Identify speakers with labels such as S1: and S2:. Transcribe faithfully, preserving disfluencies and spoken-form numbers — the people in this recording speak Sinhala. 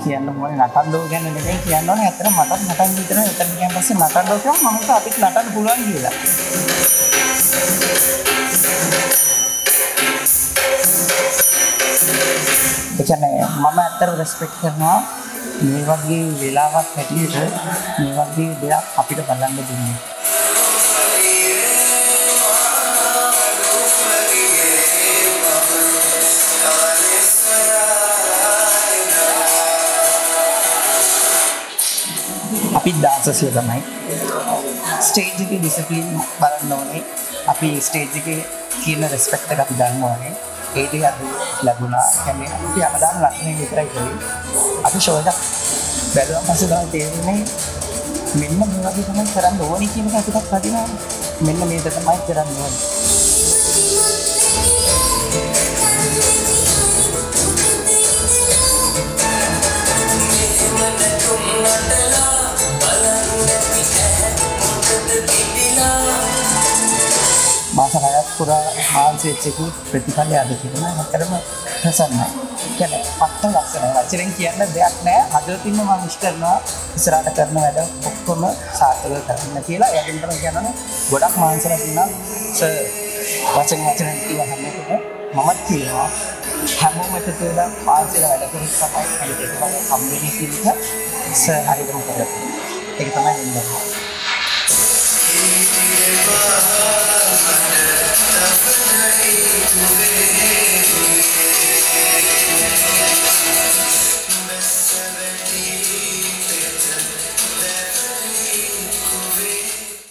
S1: කියන්න ඕනේ නටන්න ගැන නෙමෙයි කියන්න ඕනේ. ඇත්තට මටත් නටන්න හිතෙනවා. එතන ගියන් පස්සේ නටන්න ඕක මම හිතුවා අපිට නටන්න පුළුවන් කියලා. ඒ කියන්නේ මම ඇත්තට රෙස්පෙක්ට් කරනවා මේ වගේ වෙලාවක් හැටියට මේ වගේ දෙයක් අපිට බලන්න දුන්නේ. අපි ඩාන්සර්ස්ලා තමයි ස්ටේජ් එකේ ඩිසිප්ලින් බලන්න ඕනේ. අපි ස්ටේජ් එකේ කියන රෙස්පෙක්ට් එක අපි ගන්න ඕනේ. ඒ දේ අපි ලැබුණා. කියන්නේ අපි හැමදාම ලක්ෂණය විතරයි කරේ. අපි ෂෝ එකක් බැලුවා පස්සේ තමයි තේරෙන්නේ මෙන්න මේ වගේ තමයි කරන්න ඕනේ කියන එක අපිට හදිනවා. මෙන්න මේක තමයි කරන්න ඕනේ. මාසකයක් පුරා ආන්සෙච්චකු ප්‍රතිඵලය අද තිබුණා. හැතරම ප්‍රසන්නයි. කියන්නේ පත්ත ලස්සනයි. වචනෙන් කියන්න දෙයක් නැහැ. හදවතින්ම මම විශ් කරනවා ඉස්සරහට කරන වැඩ ඔක්කොම සාර්ථකව කරන්න කියලා. ඒකෙන් තමයි කියන්නේ ගොඩක් මාන්සලා දුන්නා. වචන වචන කියවන්නකොට මමත් කියනවා හැමෝම එකතු වෙලා මාන්සලා වැඩ කරන තමයි හරි ප්‍රතිඵල හම්බෙන්නේ කියලා සර් හරියටම කරලා. ඒක තමයි වෙන්නේ.